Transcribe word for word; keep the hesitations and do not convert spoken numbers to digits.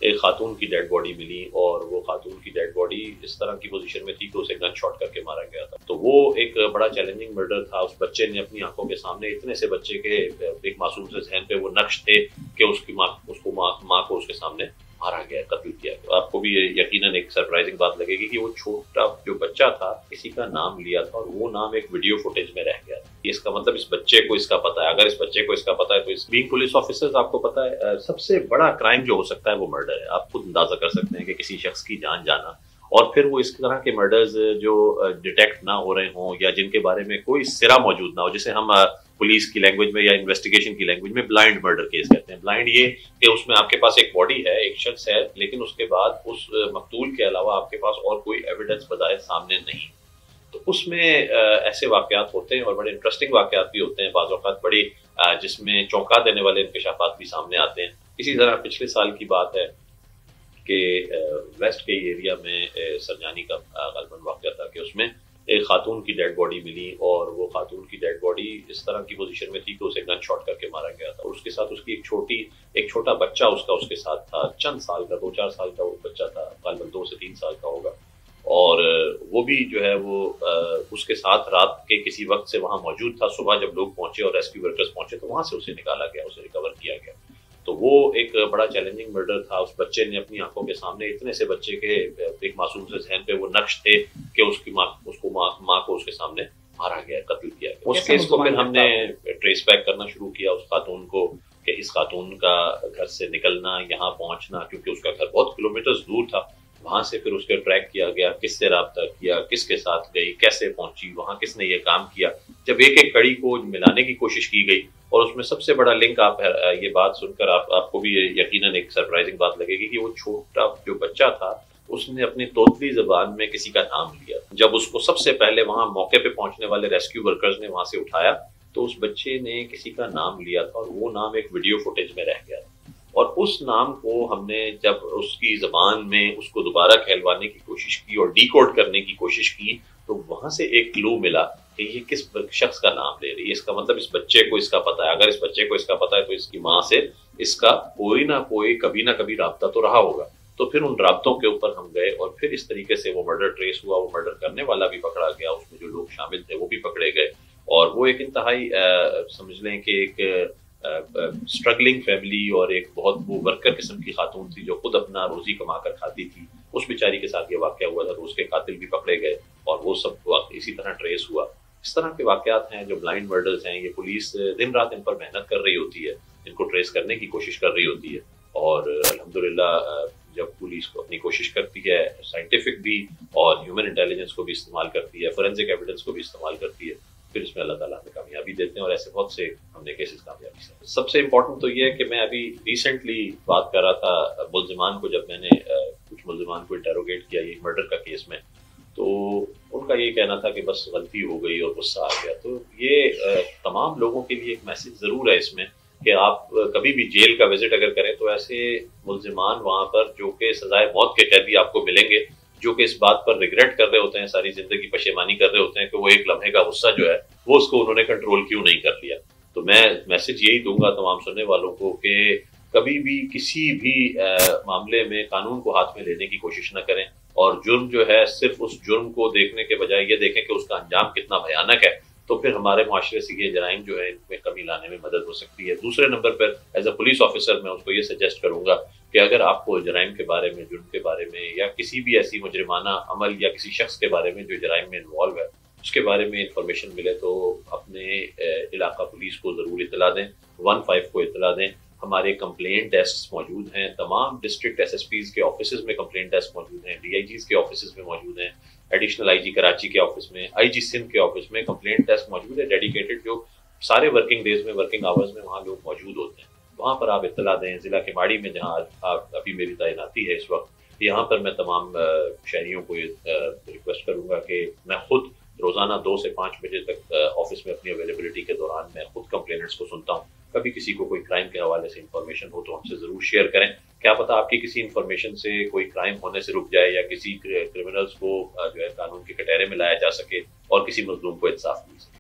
ایک خاتون کی ڈیڈ باڈی ملی اور وہ خاتون کی ڈیڈ باڈی اس طرح کی پوزیشن میں تھی کہ اسے گن شاٹ کر کے مارا گیا تھا. تو وہ ایک بڑا چیلنجنگ مرڈر تھا. اس بچے نے اپنی آنکھوں کے سامنے اتنے سے بچے کے ایک معصوم سے ذہن پہ وہ نقش تھے کہ اس کی ماں اس کو ماں, ماں کو اس کے سامنے مارا گیا, قتل کیا گیا. آپ کو بھی یقیناً ایک سرپرائزنگ بات لگے گی کہ وہ چھوٹا جو بچہ تھا کسی کا نام لیا تھا اور وہ نام ایک ویڈیو فوٹیج میں رہ گیا تھا. اس کا مطلب اس بچے کو اس کا پتا ہے. اگر اس بچے کو اس کا پتا ہے تو اس بینگ پولیس آفیسرز آپ کو پتا ہے سب سے بڑا کرائم جو ہو سکتا ہے وہ مرڈر ہے. آپ خود اندازہ کر سکتے ہیں کہ کسی شخص کی جان جانا اور پھر وہ اس طرح کے مرڈرز جو ڈیٹیکٹ نہ ہو رہے ہوں یا جن کے بارے میں کوئی سرا موجود نہ ہو, جسے ہم پولیس کی لینگویج میں یا انویسٹیگیشن کی لینگویج میں بلائنڈ مرڈر کیس کہتے ہیں. بلائنڈ یہ کہ اس میں آپ کے پاس ایک باڈی ہے, ایک شخص ہے, لیکن اس کے بعد اس مقتول کے علاوہ آپ کے پاس اور کوئی ایویڈنس بظاہر سامنے نہیں. تو اس میں ایسے واقعات ہوتے ہیں اور بڑے انٹرسٹنگ واقعات بھی ہوتے ہیں, بعض اوقات بڑی جس میں چونکا دینے والے انکشافات بھی سامنے آتے ہیں. اسی طرح پچھلے سال کی بات ہے کہ ویسٹ کے ایریا میں سرجانی کا غالباً واقعہ تھا کہ اس میں ایک خاتون کی ڈیڈ باڈی ملی اور وہ خاتون کی ڈیڈ باڈی اس طرح کی پوزیشن میں تھی کہ اسے گن شاٹ کر کے مارا گیا تھا. اور اس کے ساتھ اس کی ایک چھوٹی ایک چھوٹا بچہ اس کا اس کے ساتھ تھا, چند سال کا, دو چار سال کا وہ بچہ تھا, غالباً دو سے تین سال کا ہوگا. اور وہ بھی جو ہے وہ اس کے ساتھ رات کے کسی وقت سے وہاں موجود تھا. صبح جب لوگ پہنچے اور ریسکیو ورکرز پہنچے تو وہاں سے اسے نکالا گیا, اسے ریکور کیا گیا. تو وہ ایک بڑا چیلنجنگ مرڈر تھا. اس بچے نے اپنی آنکھوں کے سامنے اتنے سے بچے کے ایک معصوم سے ذہن پہ وہ نقش تھے کہ اس کی ماں اس کو ماں, ماں کو اس کے سامنے مارا گیا, قتل کیا گیا. اس کیس کو پھر ہم نے ٹریس بیک کرنا شروع کیا اس خاتون کو کہ اس خاتون کا گھر سے نکلنا, یہاں پہنچنا, کیونکہ اس کا گھر بہت کلومیٹرز دور تھا. وہاں سے پھر اس کے ٹریک کیا گیا, کس سے رابطہ کیا, کس کے ساتھ گئی, کیسے پہنچی, وہاں کس نے یہ کام کیا. جب ایک ایک کڑی کو ملانے کی کوشش کی گئی اور اس میں سب سے بڑا لنک, آپ یہ بات سن کر آپ آپ کو بھی یقیناً ایک سرپرائزنگ بات لگے گی کہ وہ چھوٹا جو بچہ تھا اس نے اپنی توتلی زبان میں کسی کا نام لیا. جب اس کو سب سے پہلے وہاں موقع پہ پہنچنے والے ریسکیو ورکرز نے وہاں سے اٹھایا تو اس بچے نے کسی کا نام لیا تھا اور وہ نام ایک ویڈیو فوٹیج میں رہ گیا تھا. اور اس نام کو ہم نے جب اس کی زبان میں اس کو دوبارہ کہلوانے کی کوشش کی اور ڈی کوڈ کرنے کی کوشش کی تو وہاں سے ایک کلو ملا کہ یہ کس شخص کا نام لے رہی ہے. اس کا مطلب اس بچے کو اس کا پتا ہے. اگر اس بچے کو اس کا پتا ہے تو اس کی ماں سے اس کا کوئی نہ کوئی کبھی نہ کبھی رابطہ تو رہا ہوگا. تو پھر ان رابطوں کے اوپر ہم گئے اور پھر اس طریقے سے وہ مرڈر ٹریس ہوا. وہ مرڈر کرنے والا بھی پکڑا گیا, اس میں جو لوگ شامل تھے وہ بھی پکڑے گئے. اور وہ ایک انتہائی سمجھ لیں کہ ایک اسٹرگلنگ فیملی اور ایک بہت وہ ورکر قسم کی خاتون تھی جو خود اپنا روزی کما کر کھاتی تھی. اس بیچاری کے ساتھ یہ واقعہ ہوا تھا تو اس کے قاتل بھی پکڑے گئے اور وہ سب اسی طرح ٹریس ہوا. اس طرح کے واقعات ہیں جو بلائنڈ مرڈرز ہیں. یہ پولیس دن رات ان پر محنت کر رہی ہوتی ہے, ان کو ٹریس کرنے کی کوشش کر رہی ہوتی ہے. اور الحمدللہ جب پولیس کو اپنی کوشش کرتی ہے, سائنٹیفک بھی اور ہیومن انٹیلیجنس کو بھی استعمال کرتی ہے, فورینسک ایویڈنس کو بھی استعمال کرتی ہے, پھر اس میں اللہ تعالیٰ ہمیں کامیابی دیتے ہیں. اور ایسے بہت سے ہم نے کیسز کامیابی سے. سب سے امپورٹنٹ تو یہ ہے کہ میں ابھی ریسنٹلی بات کر رہا تھا ملزمان کو, جب میں نے کچھ ملزمان کو انٹروگیٹ کیا یہ مرڈر کا کیس میں, تو ان کا یہ کہنا تھا کہ بس غلطی ہو گئی اور غصہ آ گیا. تو یہ تمام لوگوں کے لیے ایک میسج ضرور ہے اس میں کہ آپ کبھی بھی جیل کا وزٹ اگر کریں تو ایسے ملزمان وہاں پر جو کہ سزائے موت کے قیدی آپ کو ملیں گے, جو کہ اس بات پر ریگریٹ کر رہے ہوتے ہیں, ساری زندگی پشیمانی کر رہے ہوتے ہیں کہ وہ ایک لمحے کا غصہ جو ہے وہ اس کو انہوں نے کنٹرول کیوں نہیں کر لیا. تو میں میسج یہی دوں گا تمام سننے والوں کو کہ کبھی بھی کسی بھی معاملے میں قانون کو ہاتھ میں لینے کی کوشش نہ کریں, اور جرم جو ہے صرف اس جرم کو دیکھنے کے بجائے یہ دیکھیں کہ اس کا انجام کتنا بھیانک ہے. تو پھر ہمارے معاشرے سے یہ جرائم جو ہے ان میں کمی لانے میں مدد ہو سکتی ہے. دوسرے نمبر پر ایز اے پولیس آفیسر میں اس کو یہ سجیسٹ کروں گا کہ اگر آپ کو جرائم کے بارے میں, جرم کے بارے میں, یا کسی بھی ایسی مجرمانہ عمل یا کسی شخص کے بارے میں جو جرائم میں انوالو ہے اس کے بارے میں انفارمیشن ملے تو اپنے علاقہ پولیس کو ضرور اطلاع دیں, ون فائیو کو اطلاع دیں. ہمارے کمپلینٹ ڈیسک موجود ہیں, تمام ڈسٹرکٹ ایس ایس پیز کے آفیسز میں کمپلینٹ ڈیسک موجود ہیں, ڈی آئی جیز کے آفیسز میں موجود ہیں, ایڈیشنل آئی جی کراچی کے آفس میں, آئی جی سندھ کے آفس میں کمپلینٹ ڈیسک موجود ہے ڈیڈیکیٹڈ, جو سارے ورکنگ ڈیز میں, ورکنگ آورز میں وہاں لوگ موجود ہوتے ہیں. وہاں پر آپ اطلاع دیں. ضلع کیماڑی میں جہاں ابھی میری تعیناتی ہے اس وقت, یہاں پر میں تمام شہریوں کو ریکویسٹ کروں گا کہ میں خود روزانہ دو سے پانچ بجے تک آفس میں اپنی اویلیبلٹی کے دوران میں خود کمپلینٹس کو سنتا ہوں. کبھی کسی کو کوئی کرائم کے حوالے سے انفارمیشن ہو تو ہم سے ضرور شیئر کریں. کیا پتا آپ کی کسی انفارمیشن سے کوئی کرائم ہونے سے رک جائے یا کسی کرمنلز کو جو ہے قانون کے کٹہرے میں لایا جا سکے اور کسی مظلوم کو انصاف مل سکے.